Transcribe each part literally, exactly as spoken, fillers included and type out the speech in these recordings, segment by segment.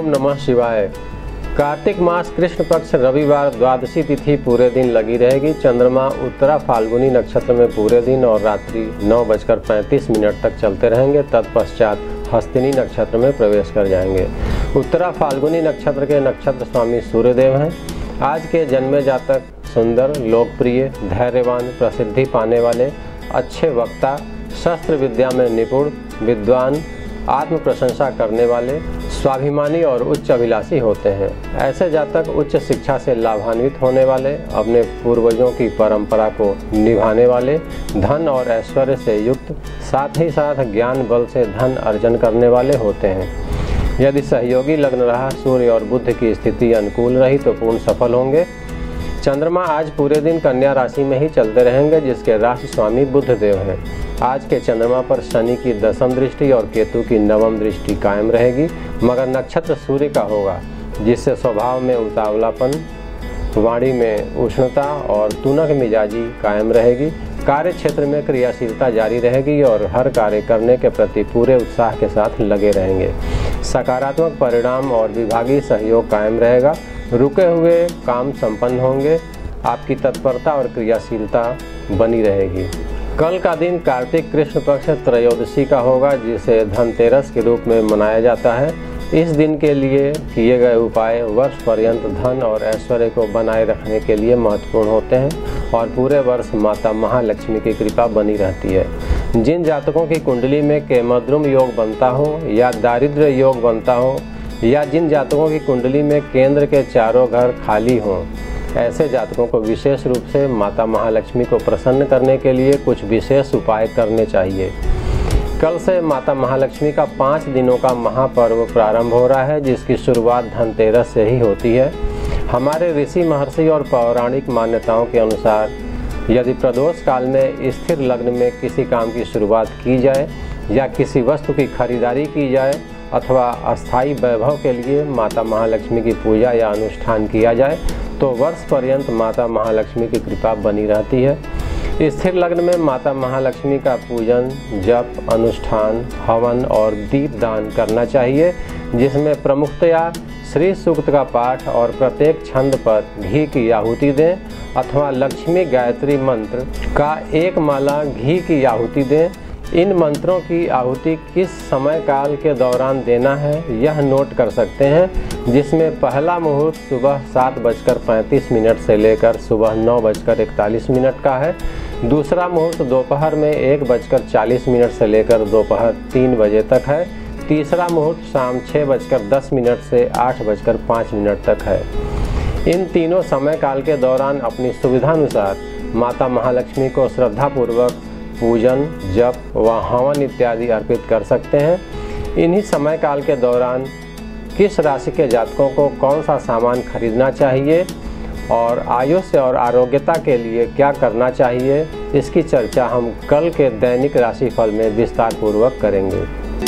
ओम नमः शिवाय। कार्तिक मास कृष्ण पक्ष रविवार द्वादशी तिथि पूरे दिन लगी रहेगी। चंद्रमा उत्तरा फाल्गुनी नक्षत्र में पूरे दिन और रात्रि नौ बजकर पैंतीस मिनट तक चलते रहेंगे। तत्पश्चात हस्तिनी नक्षत्र में प्रवेश कर जाएंगे। उत्तरा फाल्गुनी नक्षत्र के नक्षत्र स्वामी सूर्यदेव हैं। आज के जन्मे जातक सुंदर, लोकप्रिय, धैर्यवान, प्रसिद्धि पाने वाले, अच्छे वक्ता, शस्त्र विद्या में निपुण, विद्वान, आत्म प्रशंसा करने वाले, स्वाभिमानी और उच्च अभिलाषी होते हैं। ऐसे जातक उच्च शिक्षा से लाभान्वित होने वाले, अपने पूर्वजों की परंपरा को निभाने वाले, धन और ऐश्वर्य से युक्त, साथ ही साथ ज्ञान बल से धन अर्जन करने वाले होते हैं। यदि सहयोगी लग्न रहा, सूर्य और बुध की स्थिति अनुकूल रही तो पूर्ण सफल होंगे। चंद्रमा आज पूरे दिन कन्या राशि में ही चलते रहेंगे, जिसके राशि स्वामी बुध देव हैं। आज के चंद्रमा पर शनि की दसम दृष्टि और केतु की नवम दृष्टि कायम रहेगी, मगर नक्षत्र सूर्य का होगा, जिससे स्वभाव में उतावलापन, वाणी में उष्णता और तुनक मिजाजी कायम रहेगी। कार्य क्षेत्र में क्रियाशीलता जारी रहेगी और हर कार्य करने के प्रति पूरे उत्साह के साथ लगे रहेंगे। सकारात्मक परिणाम और विभागीय सहयोग कायम रहेगा। रुके हुए काम संपन्न होंगे। आपकी तत्परता और क्रियाशीलता बनी रहेगी। कल का दिन कार्तिक कृष्ण पक्ष त्रयोदशी का होगा, जिसे धनतेरस के रूप में मनाया जाता है। इस दिन के लिए किए गए उपाय वर्ष पर्यंत धन और ऐश्वर्य को बनाए रखने के लिए महत्वपूर्ण होते हैं और पूरे वर्ष माता महालक्ष्मी की कृपा बनी रहती है। जिन जातकों की कुंडली में केमद्रुम योग बनता हो या दारिद्र्य योग बनता हो, या जिन जातकों की कुंडली में केंद्र के चारों घर खाली हों, ऐसे जातकों को विशेष रूप से माता महालक्ष्मी को प्रसन्न करने के लिए कुछ विशेष उपाय करने चाहिए। कल से माता महालक्ष्मी का पाँच दिनों का महापर्व प्रारंभ हो रहा है, जिसकी शुरुआत धनतेरस से ही होती है। हमारे ऋषि, महर्षि और पौराणिक मान्यताओं के अनुसार यदि प्रदोष काल में स्थिर लग्न में किसी काम की शुरुआत की जाए या किसी वस्तु की खरीदारी की जाए अथवा अस्थायी वैभव के लिए माता महालक्ष्मी की पूजा या अनुष्ठान किया जाए तो वर्ष पर्यंत माता महालक्ष्मी की कृपा बनी रहती है। स्थिर लग्न में माता महालक्ष्मी का पूजन, जप, अनुष्ठान, हवन और दीप दान करना चाहिए, जिसमें प्रमुखतया श्री सूक्त का पाठ और प्रत्येक छंद पर घी की आहुति दें अथवा लक्ष्मी गायत्री मंत्र का एक माला घी की आहुति दें। इन मंत्रों की आहुति किस समय काल के दौरान देना है यह नोट कर सकते हैं, जिसमें पहला मुहूर्त सुबह सात बजकर पैंतीस मिनट से लेकर सुबह नौ बजकर इकतालीस मिनट का है। दूसरा मुहूर्त दोपहर में एक बजकर चालीस मिनट से लेकर दोपहर तीन बजे तक है। तीसरा मुहूर्त शाम छः बजकर दस मिनट से आठ बजकर पाँच मिनट तक है। इन तीनों समय काल के दौरान अपनी सुविधानुसार माता महालक्ष्मी को श्रद्धापूर्वक पूजन, जप व हवन इत्यादि अर्पित कर सकते हैं। इन्हीं समय काल के दौरान किस राशि के जातकों को कौन सा सामान खरीदना चाहिए और आयुष्य और आरोग्यता के लिए क्या करना चाहिए, इसकी चर्चा हम कल के दैनिक राशिफल में विस्तार पूर्वक करेंगे।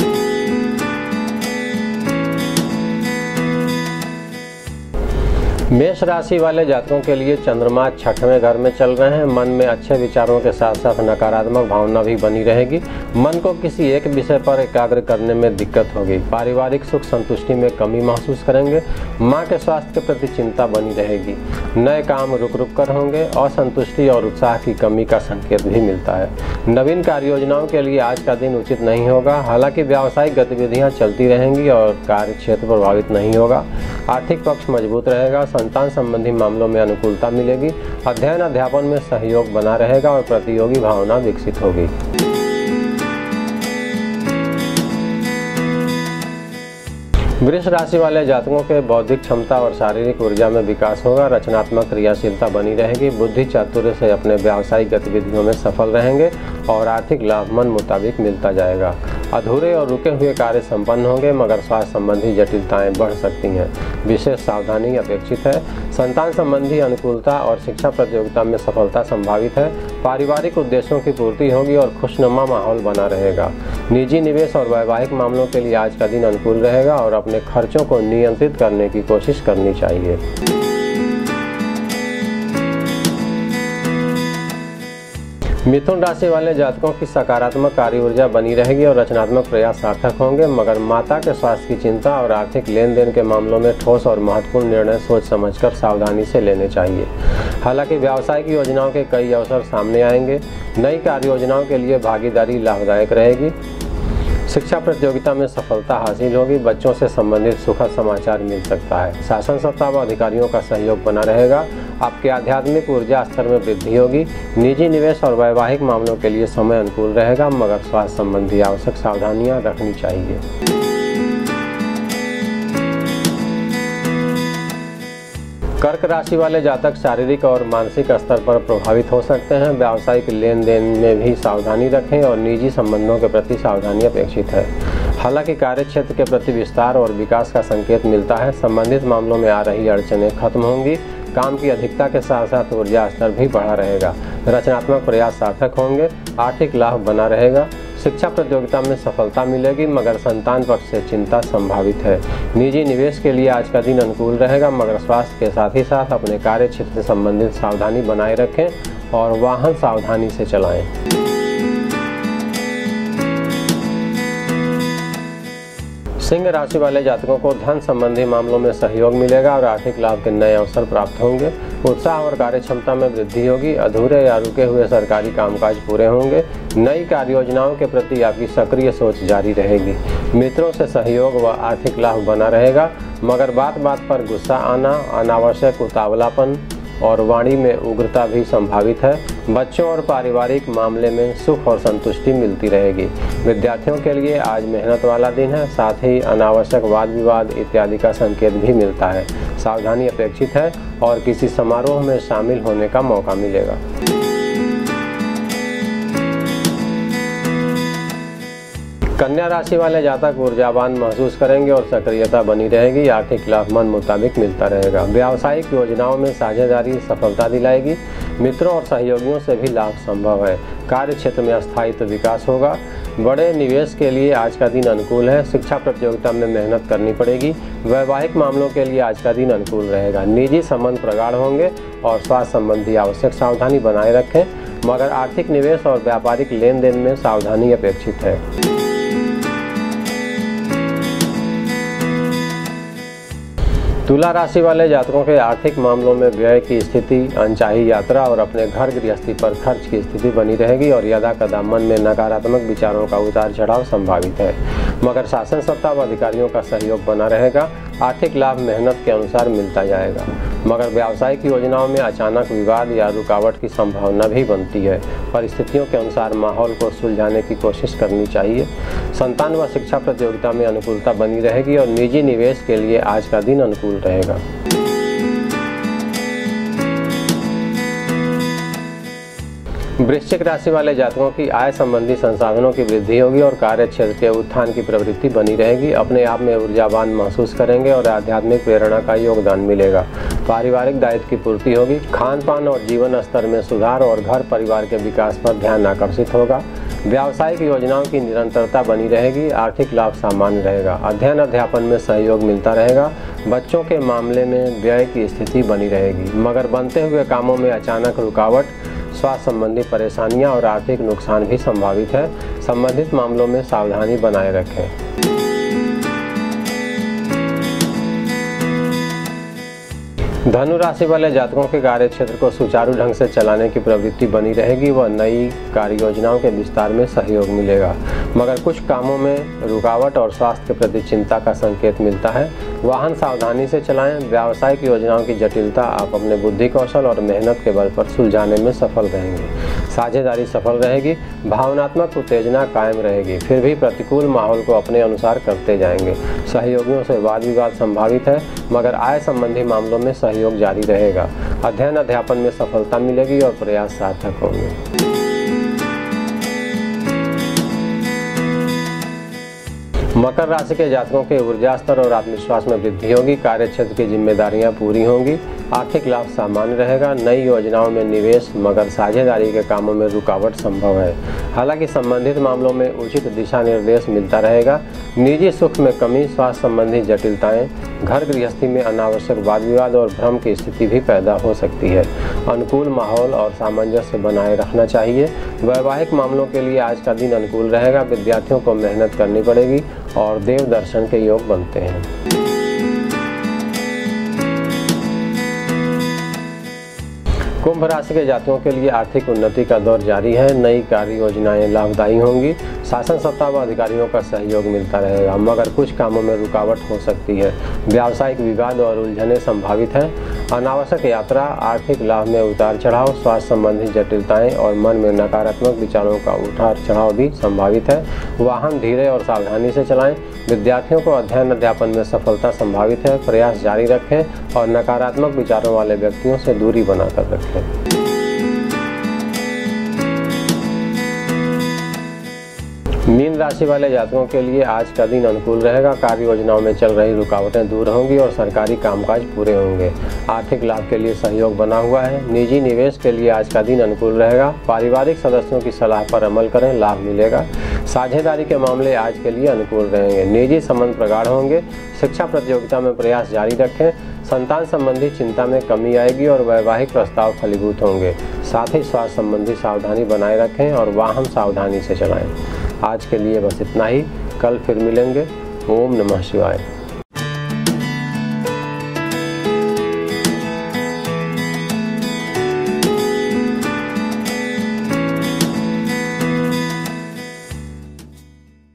मेष राशि वाले जातकों के लिए चंद्रमा छठवें घर में चल रहे हैं। मन में अच्छे विचारों के साथ साथ नकारात्मक भावना भी बनी रहेगी। मन को किसी एक विषय पर एकाग्र करने में दिक्कत होगी। पारिवारिक सुख संतुष्टि में कमी महसूस करेंगे। मां के स्वास्थ्य के प्रति चिंता बनी रहेगी। नए काम रुक रुक कर होंगे। असंतुष्टि और उत्साह की कमी का संकेत भी मिलता है। नवीन कार्य योजनाओं के लिए आज का दिन उचित नहीं होगा। हालांकि व्यावसायिक गतिविधियां चलती रहेंगी और कार्य क्षेत्र प्रभावित नहीं होगा। आर्थिक पक्ष मजबूत रहेगा। संतान संबंधी मामलों में अनुकूलता मिलेगी। अध्ययन अध्यापन में सहयोग बना रहेगा और प्रतियोगी भावना विकसित होगी। वृष राशि वाले जातकों के बौद्धिक क्षमता और शारीरिक ऊर्जा में विकास होगा। रचनात्मक क्रियाशीलता बनी रहेगी। बुद्धि चातुर्य से अपने व्यावसायिक गतिविधियों में सफल रहेंगे और आर्थिक लाभ मन मुताबिक मिलता जाएगा। अधूरे और रुके हुए कार्य संपन्न होंगे, मगर स्वास्थ्य संबंधी जटिलताएं बढ़ सकती हैं। विशेष सावधानी अपेक्षित है। संतान संबंधी अनुकूलता और शिक्षा प्रतियोगिता में सफलता संभावित है। पारिवारिक उद्देश्यों की पूर्ति होगी और खुशनुमा माहौल बना रहेगा। निजी निवेश और वैवाहिक मामलों के लिए आज का दिन अनुकूल रहेगा और अपने खर्चों को नियंत्रित करने की कोशिश करनी चाहिए। मिथुन राशि वाले जातकों की सकारात्मक कार्य ऊर्जा बनी रहेगी और रचनात्मक प्रयास सार्थक होंगे, मगर माता के स्वास्थ्य की चिंता और आर्थिक लेन देन के मामलों में ठोस और महत्वपूर्ण निर्णय सोच समझकर सावधानी से लेने चाहिए। हालांकि व्यावसायिक योजनाओं के कई अवसर सामने आएंगे। नई कार्य योजनाओं के लिए भागीदारी लाभदायक रहेगी। शिक्षा प्रतियोगिता में सफलता हासिल होगी। बच्चों से संबंधित सुखद समाचार मिल सकता है। शासन सत्ता व अधिकारियों का सहयोग बना रहेगा। आपके आध्यात्मिक ऊर्जा स्तर में वृद्धि होगी। निजी निवेश और वैवाहिक मामलों के लिए समय अनुकूल रहेगा, मगर स्वास्थ्य संबंधी आवश्यक सावधानियां रखनी चाहिए। कर्क राशि वाले जातक शारीरिक और मानसिक स्तर पर प्रभावित हो सकते हैं। व्यावसायिक लेन देन में भी सावधानी रखें और निजी संबंधों के प्रति सावधानी अपेक्षित है। हालांकि कार्य क्षेत्र के प्रति विस्तार और विकास का संकेत मिलता है। संबंधित मामलों में आ रही अड़चनें खत्म होंगी। काम की अधिकता के साथ साथ ऊर्जा स्तर भी बढ़ा रहेगा। रचनात्मक प्रयास सार्थक होंगे। आर्थिक लाभ बना रहेगा। शिक्षा प्रतियोगिता में सफलता मिलेगी, मगर संतान पक्ष से चिंता संभावित है। निजी निवेश के लिए आज का दिन अनुकूल रहेगा, मगर स्वास्थ्य के साथ ही साथ अपने कार्य क्षेत्र से संबंधित सावधानी बनाए रखें और वाहन सावधानी से चलाएं। सिंह राशि वाले जातकों को धन संबंधी मामलों में सहयोग मिलेगा और आर्थिक लाभ के नए अवसर प्राप्त होंगे। उत्साह और कार्य क्षमता में वृद्धि होगी। अधूरे या रुके हुए सरकारी कामकाज पूरे होंगे। नई कार्य योजनाओं के प्रति आपकी सक्रिय सोच जारी रहेगी। मित्रों से सहयोग व आर्थिक लाभ बना रहेगा, मगर बात बात पर गुस्सा आना, अनावश्यक उतावलापन और वाणी में उग्रता भी संभावित है। बच्चों और पारिवारिक मामले में सुख और संतुष्टि मिलती रहेगी। विद्यार्थियों के लिए आज मेहनत वाला दिन है। साथ ही अनावश्यक वाद विवाद इत्यादि का संकेत भी मिलता है। सावधानी अपेक्षित है और किसी समारोह में शामिल होने का मौका मिलेगा। कन्या राशि वाले जातक ऊर्जावान महसूस करेंगे और सक्रियता बनी रहेगी। आर्थिक लाभ मन मुताबिक मिलता रहेगा। व्यावसायिक योजनाओं में साझेदारी सफलता दिलाएगी। मित्रों और सहयोगियों से भी लाभ संभव है। कार्य क्षेत्र में स्थायित्व विकास होगा। बड़े निवेश के लिए आज का दिन अनुकूल है। शिक्षा प्रतियोगिता में मेहनत करनी पड़ेगी। वैवाहिक मामलों के लिए आज का दिन अनुकूल रहेगा। निजी संबंध प्रगाढ़ होंगे और स्वास्थ्य संबंधी आवश्यक सावधानी बनाए रखें, मगर आर्थिक निवेश और व्यापारिक लेन देन में सावधानी अपेक्षित है। तुला राशि वाले जातकों के आर्थिक मामलों में व्यय की स्थिति, अनचाही यात्रा और अपने घर गृहस्थी पर खर्च की स्थिति बनी रहेगी और यदा कदा मन में नकारात्मक विचारों का उतार चढ़ाव संभावित है, मगर शासन सत्ता व अधिकारियों का सहयोग बना रहेगा। आर्थिक लाभ मेहनत के अनुसार मिलता जाएगा, मगर व्यावसायिक योजनाओं में अचानक विवाद या रुकावट की संभावना भी बनती है। परिस्थितियों के अनुसार माहौल को सुलझाने की कोशिश करनी चाहिए। संतान व शिक्षा प्रतियोगिता में अनुकूलता बनी रहेगी और निजी निवेश के लिए आज का दिन अनुकूल रहेगा। वृश्चिक राशि वाले जातकों की आय संबंधी संसाधनों की वृद्धि होगी और कार्य क्षेत्र के उत्थान की प्रवृत्ति बनी रहेगी। अपने आप में ऊर्जावान महसूस करेंगे और आध्यात्मिक प्रेरणा का योगदान मिलेगा। पारिवारिक दायित्व की पूर्ति होगी। खान पान और जीवन स्तर में सुधार और घर परिवार के विकास पर ध्यान आकर्षित होगा। व्यावसायिक योजनाओं की निरंतरता बनी रहेगी। आर्थिक लाभ सामान्य रहेगा। अध्ययन अध्यापन में सहयोग मिलता रहेगा। बच्चों के मामले में व्यय की स्थिति बनी रहेगी, मगर बनते हुए कामों में अचानक रुकावट, स्वास्थ्य संबंधी परेशानियां और आर्थिक नुकसान भी संभावित है। संबंधित मामलों में सावधानी बनाए रखें। धनु राशि वाले जातकों के कार्य क्षेत्र को सुचारू ढंग से चलाने की प्रवृत्ति बनी रहेगी व नई कार्य योजनाओं के विस्तार में सहयोग मिलेगा, मगर कुछ कामों में रुकावट और स्वास्थ्य के प्रति चिंता का संकेत मिलता है। वाहन सावधानी से चलाएं। व्यावसायिक योजनाओं की जटिलता आप अपने बुद्धि कौशल और मेहनत के बल पर सुलझाने में सफल रहेंगे। साझेदारी सफल रहेगी। भावनात्मक उत्तेजना कायम रहेगी, फिर भी प्रतिकूल माहौल को अपने अनुसार करते जाएंगे। सहयोगियों से वाद विवाद संभावित है, मगर आय संबंधी मामलों में सहयोग जारी रहेगा। अध्ययन अध्यापन में सफलता मिलेगी और प्रयास सार्थक होंगे। मकर राशि के जातकों के ऊर्जा स्तर और आत्मविश्वास में वृद्धि होगी। कार्य क्षेत्र की जिम्मेदारियां पूरी होंगी। आर्थिक लाभ सामान्य रहेगा। नई योजनाओं में निवेश मगर साझेदारी के कामों में रुकावट संभव है। हालांकि संबंधित मामलों में उचित दिशा निर्देश मिलता रहेगा। निजी सुख में कमी, स्वास्थ्य संबंधी जटिलताएं, घर गृहस्थी में अनावश्यक वाद विवाद और भ्रम की स्थिति भी पैदा हो सकती है। अनुकूल माहौल और सामंजस्य बनाए रखना चाहिए। वैवाहिक मामलों के लिए आज का दिन अनुकूल रहेगा। विद्यार्थियों को मेहनत करनी पड़ेगी और देव दर्शन के योग बनते हैं। कुंभ राशि के जातकों के लिए आर्थिक उन्नति का दौर जारी है। नई कार्य योजनाएं लाभदायी होंगी। शासन सत्ता व अधिकारियों का सहयोग मिलता रहेगा मगर कुछ कामों में रुकावट हो सकती है। व्यावसायिक विवाद और उलझनें संभावित हैं। अनावश्यक यात्रा, आर्थिक लाभ में उतार चढ़ाव, स्वास्थ्य संबंधी जटिलताएं और मन में नकारात्मक विचारों का उतार चढ़ाव भी संभावित है। वाहन धीरे और सावधानी से चलाएं। विद्यार्थियों को अध्ययन अध्यापन में सफलता संभावित है। प्रयास जारी रखें और नकारात्मक विचारों वाले व्यक्तियों से दूरी बनाकर रखें। मीन राशि वाले जातकों के लिए आज का दिन अनुकूल रहेगा। कार्य योजनाओं में चल रही रुकावटें दूर होंगी और सरकारी कामकाज पूरे होंगे। आर्थिक लाभ के लिए सहयोग बना हुआ है। निजी निवेश के लिए आज का दिन अनुकूल रहेगा। पारिवारिक सदस्यों की सलाह पर अमल करें, लाभ मिलेगा। साझेदारी के मामले आज के लिए अनुकूल रहेंगे। निजी संबंध प्रगाढ़ होंगे। शिक्षा प्रतियोगिता में प्रयास जारी रखें। संतान संबंधी चिंता में कमी आएगी और वैवाहिक प्रस्ताव फलीभूत होंगे। साथ ही स्वास्थ्य संबंधी सावधानी बनाए रखें और वाहन सावधानी से चलाएं। आज के लिए बस इतना ही। कल फिर मिलेंगे। ओम नमः शिवाय।